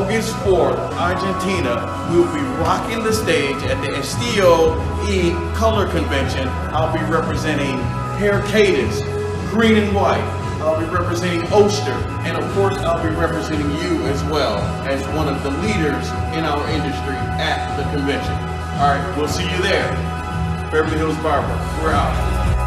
August 4th, Argentina, we will be rocking the stage at the EEUU Color Convention. I'll be representing Hair Cadence, Green and White. I'll be representing OSTER, and of course I'll be representing you as well as one of the leaders in our industry at the convention. All right, we'll see you there. Beverly Hills Barber, we're out.